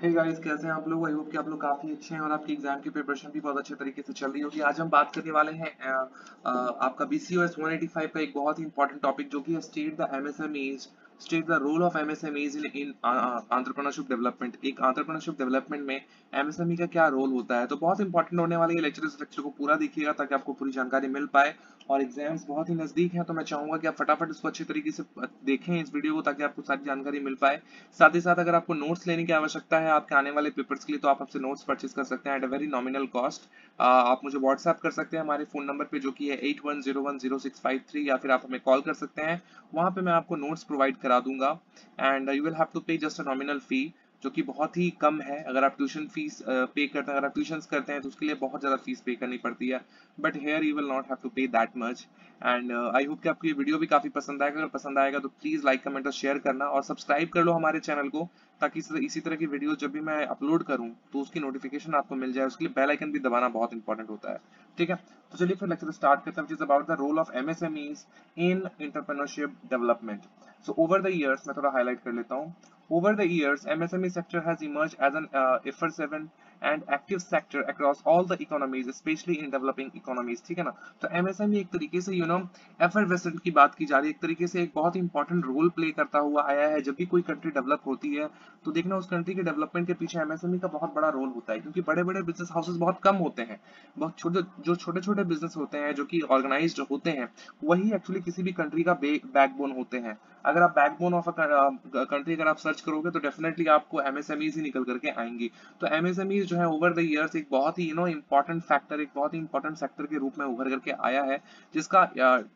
Hey guys, कैसे हैं आप लोग। आई होप कि आप लोग काफी अच्छे हैं और आपकी एग्जाम की प्रिपरेशन भी बहुत अच्छे तरीके से चल रही होगी। आज हम बात करने वाले हैं आपका BCOS 185 का एक बहुत ही इंपॉर्टेंट टॉपिक जो कि है state the MSMEs, state the role of MSMEs in entrepreneurship development. एक एंटरप्रेन्योरशिप डेवलपमेंट में एमएसएमई का क्या रोल होता है। तो बहुत इंपॉर्टेंट होने वाले ये लेक्चर, इस लेक्चर को पूरा देखिएगा ताकि आपको पूरी जानकारी मिल पाए। और एग्जाम्स बहुत ही नजदीक हैं तो मैं चाहूंगा कि आप फटाफट इसको अच्छे तरीके से देखें इस वीडियो को ताकि आपको सारी जानकारी मिल पाए। साथ ही साथ अगर आपको नोट्स लेने की आवश्यकता है आपके आने वाले पेपर्स के लिए तो आप हमसे नोट्स परचेज कर सकते हैं at a very nominal cost. आप मुझे व्हाट्सएप कर सकते हैं हमारे फोन नंबर पे जो कि है 81010653, या फिर आप हमें कॉल कर सकते हैं। वहां पे मैं आपको नोट्स प्रोवाइड करा दूंगा and you will have to pay just a nominal fee, जो कि बहुत ही कम है। अगर आप ट्यूशन फीस पे करते हैं, अगर आप ट्यूशंस करते हैं तो उसके लिए बहुत ज्यादा फीस पे करनी पड़ती है, but here you will not have to pay that much. And I hope कि आपको ये वीडियो भी काफी पसंद आएगा। अगर पसंद आएगा तो प्लीज लाइक कमेंट और शेयर करना और सब्सक्राइब कर लो हमारे चैनल को, ताकि इसी तरह की वीडियो जब भी मैं अपलोड करूं तो उसकी नोटिफिकेशन आपको मिल जाए। उसके लिए बेल आइकन भी दबाना बहुत इंपॉर्टेंट होता है। ठीक है, तो चलिए फिर लेक्चर स्टार्ट करते हैं, which is about the role of MSMEs in entrepreneurship development. So over the years, मैं थोड़ा हाईलाइट कर लेता हूँ। Over the years, MSME sector has emerged as an effervescent and active sector across all the economies, especially in developing economies। ठीक है ना। तो MSME एक तरीके से effervescent की बात की जा रही है, एक तरीके से एक बहुत ही इंपॉर्टेंट रोल प्ले करता हुआ आया है। जब भी कोई कंट्री डेवलप होती है तो देखना उस कंट्री के डेवलपमेंट के पीछे MSME का बहुत बड़ा रोल होता है, क्योंकि बड़े बड़े बिजनेस हाउसेस बहुत कम होते हैं। बहुत छोटे छोटे बिजनेस होते हैं जो कि ऑर्गेनाइज्ड होते हैं, वही एक्चुअली किसी भी कंट्री का बैकबोन होते हैं। अगर आप बैकबोन ऑफ अ कंट्री अगर आप सर्च करोगे तो डेफिनेटली आपको एमएसएमईज ही निकल करके आएंगी। तो एमएसएमईज जो है ओवर द इयर्स एक बहुत ही इंपॉर्टेंट फैक्टर, एक बहुत ही इंपॉर्टेंट सेक्टर के रूप में उभर करके आया है, जिसका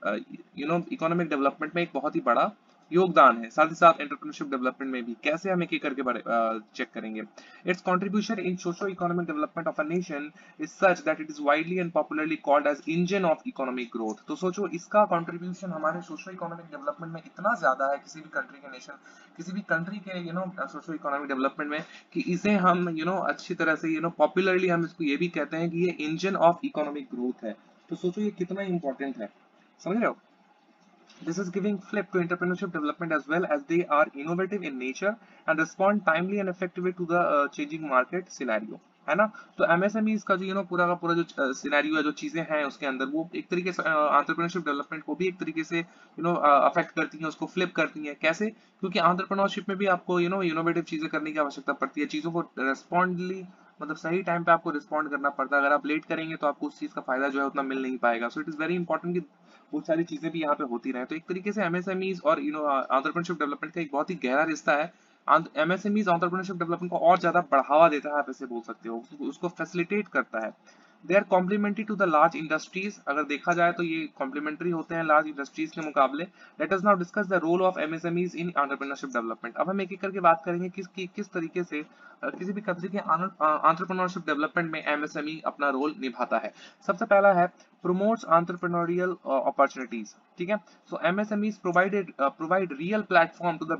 इकोनॉमिक डेवलपमेंट में एक बहुत ही बड़ा योगदान है। साथ ही साथ एंटरप्रेन्योरशिप डेवलपमेंट में भी कैसे हम एक एक करके चेक करेंगे। Its contribution in socio economic development of a nation is such that it is widely and popularly called as engine of economic growth। तो सोचो इसका कंट्रीब्यूशन हमारे सोशो इकोनॉमिक डेवलपमेंट में इतना ज्यादा है, किसी भी कंट्री के नेशन, किसी भी कंट्री के सोशो इकोनॉमिक डेवलपमेंट में, कि इसे हम अच्छी तरह से पॉपुलरली हम इसको ये भी कहते हैं कि ये इंजन ऑफ इकोनॉमिक ग्रोथ है। तो सोचो ये कितना इंपॉर्टेंट है, समझ रहे हो। This is giving flip to entrepreneurship development as well, as they are innovative in nature and respond timely and effectively to the changing market scenario। है ना। तो एमएसएमई का जो पूरा का पूरा जो सिनेरियो है, जो चीजें हैं उसके अंदर, वो एक तरीके से एंटरप्रेन्योरशिप डेवलपमेंट को भी एक तरीके से अफेक्ट करती हैं, उसको फ्लिप करती हैं। कैसे? क्योंकि एंटरप्रेन्योरशिप में भी आपको इनोवेटिव चीजें करने की आवश्यकता पड़ती है, चीजों को रेस्पॉन्डली, मतलब सही टाइम पे आपको रिस्पॉन्ड करना पड़ता है। अगर आप लेट करेंगे तो आपको उस चीज का फायदा जो है उतना मिल नहीं पाएगा। So it is very important कि वो सारी चीजें भी यहाँ पे होती रहे। तो एक तरीके से एमएसएमईज और एंटरप्रेन्योरशिप डेवलपमेंट का एक बहुत ही गहरा रिश्ता है। एमएसएमईज एंटरप्रेन्योरशिप डेवलपमेंट को और ज्यादा बढ़ावा देता है, आप ऐसे बोल सकते हो, उसको फैसिलिटेट करता है। They are complementary to the large industries. अगर देखा जाए तो ये कॉम्प्लीमेंट्री होते हैं लार्ज इंडस्ट्रीज के मुकाबले। Let us now discuss the role of MSMEs in entrepreneurship development. अब हम एक एक करके बात करेंगे किस तरीके से किसी भी कंट्री के एंटरप्रेन्योरशिप डेवलपमेंट में एमएसएमई अपना रोल निभाता है। सबसे पहला है promotes entrepreneurial opportunities। ठीक है। So MSMEs provide real platform to the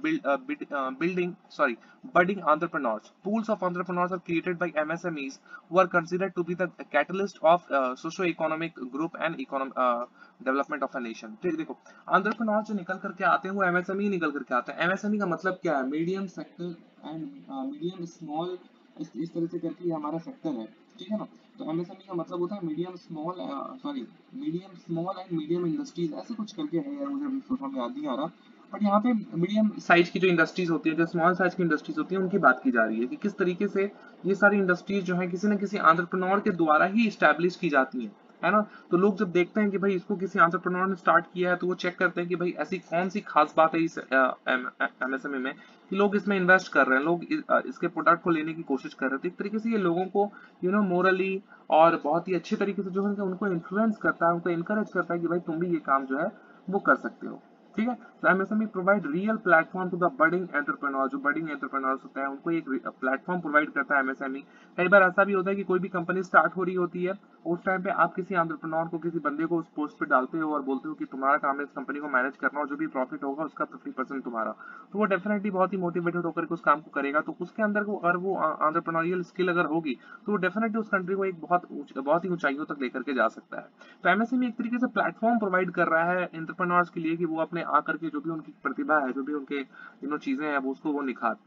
budding entrepreneurs। Pools of entrepreneurs are created by MSMEs who are considered to be the catalyst of socio-economic group and development of a nation। ठीक, देखो entrepreneurs जो निकल करके आते हैं वो MSME निकल करके आते हैं। MSME का मतलब क्या है? Medium sector and medium small, इस तरह से करके हमारा सेक्टर है। ठीक है ना। तो एमएसएमई का मतलब होता है medium small and medium industries, ऐसे कुछ करके है यार, मुझे अभी थोड़ा याद नहीं आ रहा। बट यहाँ पे मीडियम साइज की जो इंडस्ट्रीज होती है, जो स्मॉल साइज की इंडस्ट्रीज होती है, उनकी बात की जा रही है कि किस तरीके से ये सारी इंडस्ट्रीज जो है किसी न किसी एंटरप्रेन्योर के द्वारा ही स्टैब्लिश की जाती हैं, है ना। तो लोग जब देखते हैं कि भाई इसको किसी एंटरप्रेन्योर ने स्टार्ट किया है तो वो चेक करते हैं कि भाई ऐसी कौन सी खास बात है इस एमएसएमई में कि लोग इसमें इन्वेस्ट कर रहे हैं, लोग इसके प्रोडक्ट को लेने की कोशिश कर रहे हैं। तो एक तरीके से ये लोगों को मोरली और बहुत ही अच्छे तरीके से जो है उनको इन्फ्लुएंस करता है, उनको इनकरेज करता है कि भाई तुम भी ये काम जो है वो कर सकते हो। ठीक है। तो MSME provide real platform to the budding entrepreneur. जो बडिंग एंटरप्रेन्योर्स होते हैं उनको एक प्लेटफॉर्म प्रोवाइड करता है एमएसएमई। कई बार ऐसा भी होता है कि कोई भी कंपनी स्टार्ट हो रही होती है, उस टाइम पे आप किसी एंटरप्रेन्योर को, किसी बंदे को उस पोस्ट पे डालते हो और बोलते हो कि तुम्हारा काम है इस कंपनी को मैनेज करना और जो भी प्रॉफिट होगा उसका 50% तुम्हारा। तो वो डेफिनेटली बहुत ही मोटिवेटेड होकर के उस काम को करेगा। तो उसके अंदर को अगर वो एंटरप्रेन्योरियल स्किल अगर होगी तो वो डेफिनेटली उस कंट्री को एक बहुत ही ऊंचाइयों तक लेकर के जा सकता है। तो एमएसएमई एक तरीके से प्लेटफॉर्म प्रोवाइड कर रहा है एंटरप्रेन्योर्स के लिए कि वो अपने आकर के जो भी उनकी प्रतिभा है, जो भी उनके चीजें हैं वो उसको वो निखार पाए।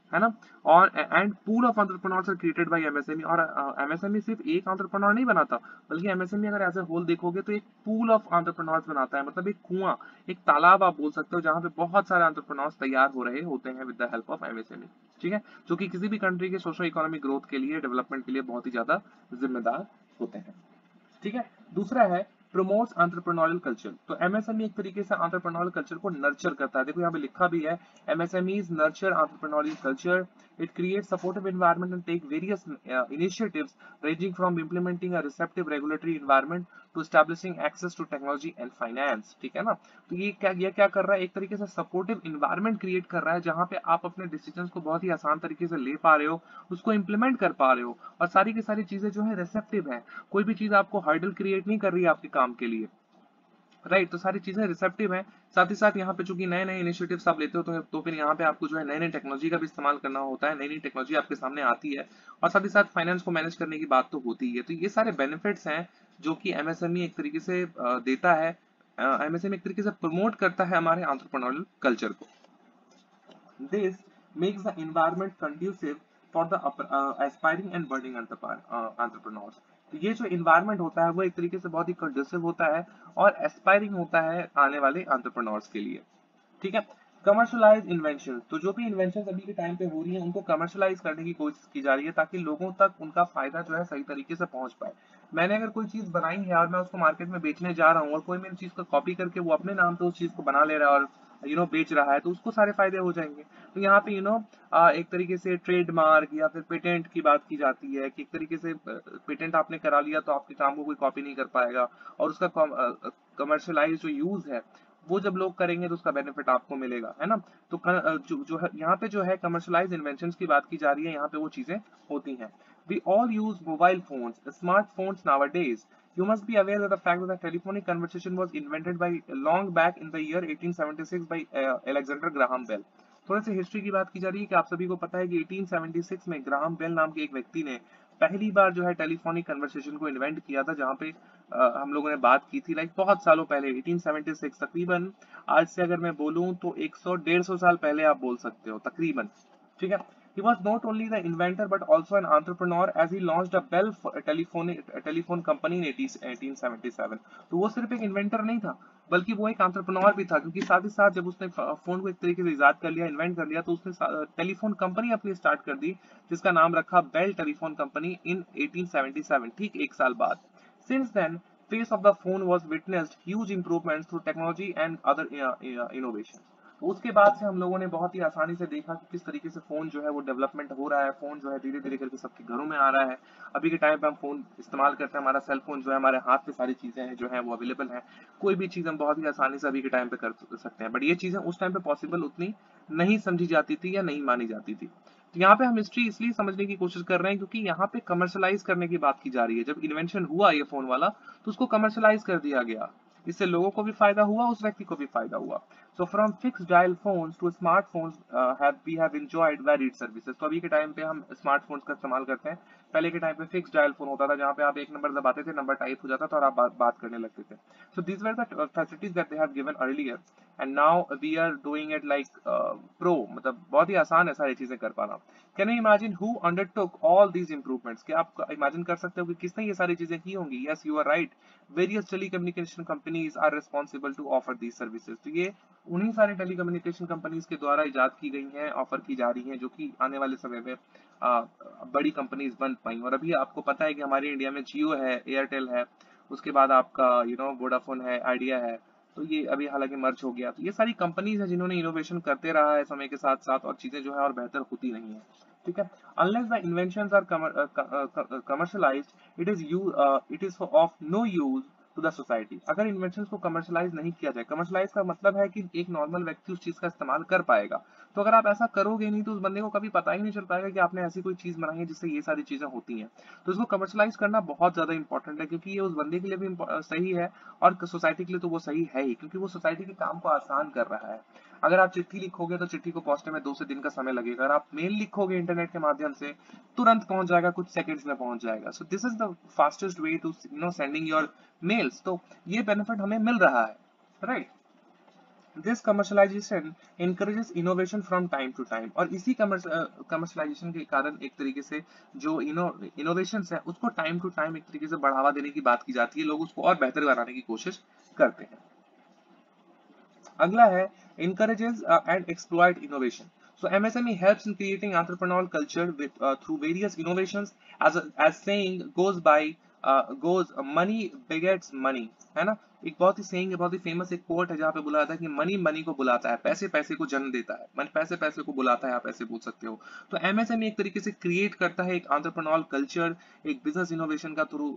है ना। और and pool of entrepreneurs are created by MSME. और एमएसएमई सिर्फ एक एंटरप्रेन्योर नहीं बनाता, बल्कि एमएसएमई अगर एज ए होल देखोगे तो एक पूल ऑफ एंटरप्रेन्योर्स बनाता है, मतलब एक कुआं, एक तालाब आप बोल सकते हो, जहां पे बहुत सारे एंटरप्रेन्योर्स तैयार हो रहे होते हैं with the help of MSME. ठीक है, जो कि किसी भी कंट्री के सोशो इकोनॉमिक ग्रोथ के लिए, डेवलपमेंट के लिए बहुत ही ज्यादा जिम्मेदार होते हैं। ठीक है, दूसरा है प्रमोट्स एंटरप्रेन्योरियल कल्चर। तो एमएसएमई एक तरीके से एंटरप्रेन्योरियल कल्चर को नर्चर करता है। देखो यहाँ पे लिखा भी है, MSMEs nurture entrepreneurial culture, it creates supportive environment and take various initiatives ranging from implementing a receptive regulatory environment to establishing access to technology and finance। ठीक है ना। तो ये क्या कर रहा है, एक तरीके से सपोर्टिव इन्वायरमेंट क्रिएट कर रहा है, जहां पे आप अपने डिसीजंस को बहुत ही आसान तरीके से ले पा रहे हो, उसको इंप्लीमेंट कर पा रहे हो, और सारी की सारी चीजें जो है रिसेप्टिव है, कोई भी चीज आपको हर्डल क्रिएट नहीं कर रही है आपके काम के लिए, राइट। तो सारी चीजें रिसेप्टिव हैं। साथ ही साथ यहाँ पे चूंकि नए नए इनिशिएटिव्स आप लेते हो, तो फिर यहाँ पे आपको जो है नई नई टेक्नोलॉजी का भी इस्तेमाल करना होता है, नई नई टेक्नोलॉजी आपके सामने आती है, और साथ ही साथ फाइनेंस को मैनेज करने की बात तो होती है। तो ये सारे बेनिफिट्स हैं जो कि एमएसएमई एक तरीके से देता है। एमएसएमई एक तरीके से प्रमोट करता है हमारे एंटरप्रेन्योरियल कल्चर को। This makes the environment conducive for the aspiring and budding entrepreneurs। तो ये जो environment होता है वो एक तरीके से बहुत ही conducive होता है और aspiring होता है आने वाले entrepreneurs के लिए। ठीक है, कमर्शलाइज इन्वेंशन। तो जो भी इन्वेंशन अभी के टाइम पे हो रही है, उनको कमर्शलाइज करने की कोशिश की जा रही है, ताकि लोगों तक उनका फायदा जो है सही तरीके से पहुंच पाए। मैंने अगर कोई चीज बनाई है और मैं उसको मार्केट में बेचने जा रहा हूँ, और कोई मेरी चीज को कॉपी करके वो अपने नाम पे उस चीज को बना ले रहा है और बेच रहा है, तो उसको सारे फायदे हो जाएंगे। तो यहाँ पे एक तरीके से ट्रेडमार्क या फिर पेटेंट की बात की जाती है, कि एक तरीके से पेटेंट आपने करा लिया तो आपके काम को कोई कॉपी नहीं कर पाएगा, और उसका कमर्शलाइज जो यूज है वो जब लोग करेंगे तो उसका बेनिफिट आपको मिलेगा, है ना। तो जो है यहाँ पे जो है कमर्शलाइज इन्वेंशंस की बात की जा रही है, यहाँ पे वो चीजें होती हैं। We all use mobile phones, smartphones nowadays. You must be aware of the fact that the telephonic conversation was invented by long back in the year 1876 by Alexander Graham Bell। थोड़ी सी हिस्ट्री की बात की जा रही है कि आप सभी को पता है कि 1876 में ग्राहम बेल नाम के एक व्यक्ति ने पहली बार जो है टेलीफोनिक कन्वर्सेशन को इन्वेंट किया था, जहां पे हम लोगों ने बात की थी लाइक बहुत सालों पहले, 1876, तकरीबन आज से अगर मैं बोलूं तो 100-150 साल पहले आप बोल सकते हो तकरीबन। ठीक है, he was not only the inventor but also an entrepreneur as he launched a Bell telephone company in 1877। तो वो सिर्फ एक इन्वेंटर नहीं था, बल्कि वो एक एंटरप्रेन्योर भी था, क्योंकि साथ ही साथ जब उसने फोन को एक तरीके से इजाद कर लिया, इन्वेंट कर लिया, तो उसने टेलीफोन कंपनी अपनी स्टार्ट कर दी, जिसका नाम रखा बेल टेलीफोन कंपनी इन 1877, ठीक एक साल बाद। Since then, face of the phone was witnessed huge improvements through technology and other innovations। तो उसके बाद से हम लोगों ने बहुत ही आसानी से देखा कि किस तरीके से फोन जो है वो डेवलपमेंट हो रहा है, फोन जो है धीरे धीरे करके सबके घरों में आ रहा है। अभी के टाइम पे हम फोन इस्तेमाल करते हैं, हमारा सेल फोन जो है हमारे हाथ पे सारी चीजें हैं जो है वो अवेलेबल है, कोई भी चीज हम बहुत ही आसानी से अभी के टाइम पे कर सकते हैं। बट ये चीजें उस टाइम पे पॉसिबल उतनी नहीं समझी जाती थी या नहीं मानी जाती थी। तो यहाँ पे हम हिस्ट्री इसलिए समझने की कोशिश कर रहे हैं क्योंकि यहाँ पे कमर्शलाइज करने की बात की जा रही है। जब इन्वेंशन हुआ ये फोन वाला, तो उसको कमर्शलाइज कर दिया गया, इससे लोगों को भी फायदा हुआ, उस व्यक्ति को भी फायदा हुआ। So from fixed dial phones to smartphones we have enjoyed varied services। तो अभी के टाइम पे हम स्मार्टफोन्स का इस्तेमाल करते हैं। पहले के टाइम पे फिक्स डायल फोन होता था, जहाँ पे आप एक नंबर दबाते थे, नंबर टाइप हो जाता था और आप बात करने लगते थे। So these were the facilities that they have given earlier and now we are doing it like pro, मतलब बहुत ही आसान है सारी चीजें कर पाना। Can you imagine who undertook all these improvements? क्या आप इमेजिन कर सकते हो कि किसने ये सारी चीजें की होंगी? Yes, you are right. Various telecommunication companies are responsible to offer these services। तो ये उन्हीं सारे टेलीकम्युनिकेशन कंपनीज के द्वारा इजाद की गई हैं, ऑफर की जा रही हैं, जो कि आने वाले समय में बड़ी कंपनीज बन पाई। और अभी आपको पता है कि हमारे इंडिया में जियो है, एयरटेल है, उसके बाद आपका वोडाफोन है, आइडिया है। तो ये अभी हालांकि मर्ज हो गया। तो ये सारी कंपनीज है जिन्होंने इनोवेशन करते रहा है समय के साथ साथ, और चीजें जो है और बेहतर होती नहीं है। ठीक है, unless the inventions are commercialized it is of no use to the society. अगर इन्वेंशन को कमर्शलाइज नहीं किया जाए, कमर्शलाइज का मतलब है कि एक नॉर्मल व्यक्ति उस चीज का इस्तेमाल कर पाएगा। तो अगर आप ऐसा करोगे नहीं, तो उस बंदे को कभी पता ही नहीं चल पाएगा कि आपने ऐसी कोई चीज बनाई है जिससे ये सारी चीजें होती हैं। तो इसको कमर्शलाइज करना बहुत ज्यादा इंपॉर्टेंट है, क्योंकि ये उस बंदे के लिए भी सही है और सोसाइटी के लिए तो वो सही है ही, क्योंकि वो सोसाइटी के काम को आसान कर रहा है। अगर आप चिट्ठी लिखोगे तो चिट्ठी को पहुंचने में 2 से 3 दिन का समय लगेगा। अगर आप मेल लिखोगे इंटरनेट के माध्यम से, तुरंत पहुंच जाएगा, कुछ सेकंड्स में पहुंच जाएगा। So this is the fastest way to sending your mails. तो ये बेनिफिट हमें मिल रहा है, right. This commercialization encourages innovation from time to time, और इसी कमर्शलाइजेशन के कारण एक तरीके से जो इनोवेशंस है उसको टाइम टू टाइम एक तरीके से बढ़ावा देने की बात की जाती है, लोग उसको और बेहतर बनाने की कोशिश करते हैं। अगला है encourages and exploit innovation. So MSME helps in creating entrepreneurial culture with through various innovations, as saying goes money begets money, है ना। एक बहुत ही saying है, बहुत ही famous एक quote है जहाँ पे बोला जाता है कि money money को बुलाता है, पैसे पैसे को जन्म देता है, मन पैसे पैसे को बुलाता है, आप ऐसे बोल सकते हो। तो MSME एक तरीके से create करता है एक entrepreneurial culture, एक business innovation का थ्रू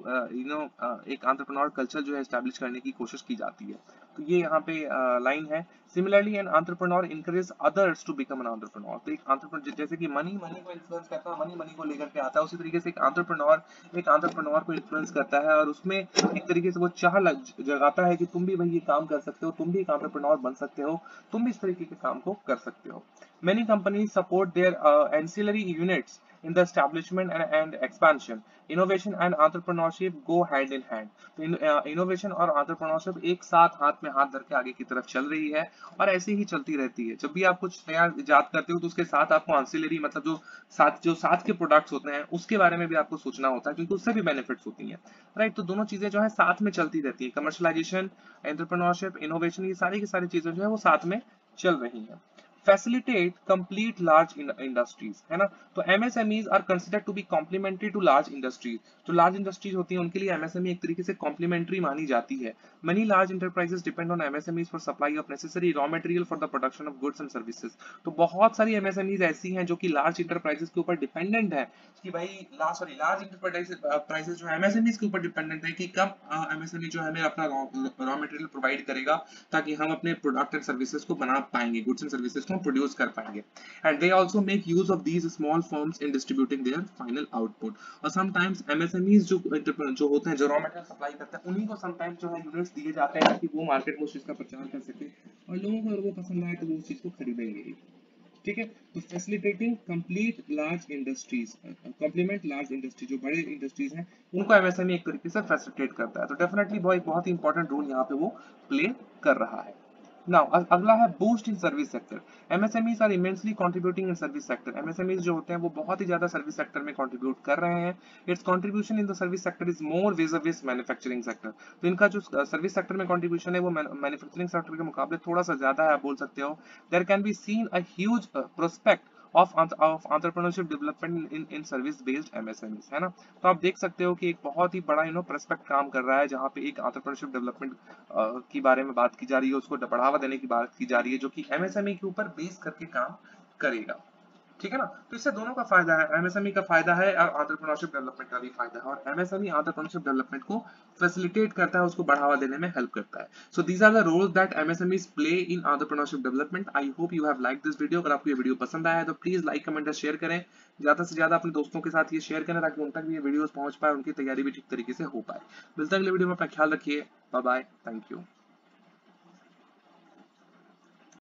एक entrepreneurial culture जो है establish करने की कोशिश की जाती है। तो ये यहाँ पे लाइन है। Similarly an entrepreneur encourages others to become an entrepreneur। तो एक एंटरप्रेन्योर जैसे कि मनी मनी को इन्फ्लुएंस करता है, मनी मनी को लेकर के आता है, उसी तरीके से एक एंटरप्रेन्योर को इन्फ्लुएंस करता है और उसमें एक तरीके से वो चाह जगाता है कि तुम भी भाई ये काम कर सकते हो, तुम भी एक एंटरप्रेन्योर बन सकते हो, तुम भी इस तरीके के काम को कर सकते हो। Many companies support their ancillary units in the establishment and expansion. Innovation and entrepreneurship go hand in hand. तो innovation और entrepreneurship एक साथ हाथ में हाथ धर के आगे की तरफ चल रही है और ऐसे ही चलती रहती है। जब भी आप कुछ नया इजाद करते हो तो उसके साथ आपको ancillary मतलब जो साथ के प्रोडक्ट्स होते हैं उसके बारे में भी आपको सोचना होता है, क्योंकि उससे भी बेनिफिट्स होती हैं, राइट। तो दोनों चीजें जो है साथ में चलती रहती है, कमर्शलाइजेशन, एंटरप्रेन्योरशिप, इनोवेशन, ये सारी की सारी चीजें जो है वो साथ में चल रही हैं। facilitate complete large industries, है ना। तो MSMEs are considered to be complementary to large industries। जो large industries होती हैं उनके लिए MSME एक तरीके से complementary मानी जाती है। Many large enterprises depend on MSMEs for supply of necessary raw material for the production of goods and services। तो बहुत सारी MSMEs ऐसी हैं जो कि large enterprises के ऊपर dependent है कि भाई large enterprises जो MSMEs के ऊपर dependent है कि कब MSME जो है हमें अपना raw material provide करेगा ताकि हम अपने प्रोडक्ट एंड सर्विसेज को बना पाएंगे, गुड्स एंड सर्विसेज को हम प्रोड्यूस कर पाएंगे। And they also make use of these small firms in distributing their final output. और समटाइम्स एमएसएमईज जो होते हैं, जो रॉ मटेरियल सप्लाई करते हैं, उन्हीं को समटाइम्स जो है यूनिट्स दिए जाते हैं ताकि वो मार्केट में उस चीज का प्रचार कर सके और लोगों को अगर वो पसंद आए तो वो उस चीज को खरीदेंगे। ठीक है। तो facilitating complete large industries, complement large industry, जो बड़े इंडस्ट्रीज हैं उनको एमएसएमई एक तरीके से फैसिलिटेट करता है। तो डेफिनेटली बहुत ही इंपॉर्टेंट रोल यहाँ पे वो प्ले कर रहा है। नाउ अगला है boost in service sector. MSMEs are immensely contributing in service sector. MSMEs जो होते हैं वो बहुत ही ज्यादा सर्विस सेक्टर में कंट्रीब्यूट कर रहे हैं। Its contribution in the service sector is more vis-a-vis manufacturing sector. तो इनका जो सर्विस सेक्टर में कंट्रीब्यूशन है वो मैन्युफैक्चरिंग सेक्टर के मुकाबले थोड़ा सा ज्यादा है, आप बोल सकते हो। There can be seen a huge prospect of entrepreneurship development in service based MSMEs, है ना। तो आप देख सकते हो कि एक बहुत ही बड़ा प्रोस्पेक्ट काम कर रहा है जहाँ पे एक entrepreneurship development की बारे में बात की जा रही है, उसको बढ़ावा देने की बात की जा रही है, जो कि MSME के ऊपर बेस करके काम करेगा। ठीक है ना। तो इससे दोनों का फायदा है, एमएसएमई का फायदा है और एंटरप्रेन्योरशिप डेवलपमेंट का भी फायदा है। और एमएसएमई एंटरप्रेन्योरशिप डेवलपमेंट को फैसिलिटेट करता है, उसको बढ़ावा देने में हेल्प करता है। So these are the roles that MSMEs play in entrepreneurship development. I hope you have like this video. अगर आपको ये वीडियो पसंद आया है तो प्लीज लाइक, कमेंट और शेयर करें, ज्यादा से ज्यादा अपने दोस्तों के साथ ये शेयर करें ताकि उन तक भी ये वीडियोस पहुंच पाए, उनकी तैयारी भी ठीक तरीके से हो पाए। मिलते हैं अगले वीडियो में, अपना ख्याल रखिए। Bye bye, thank you.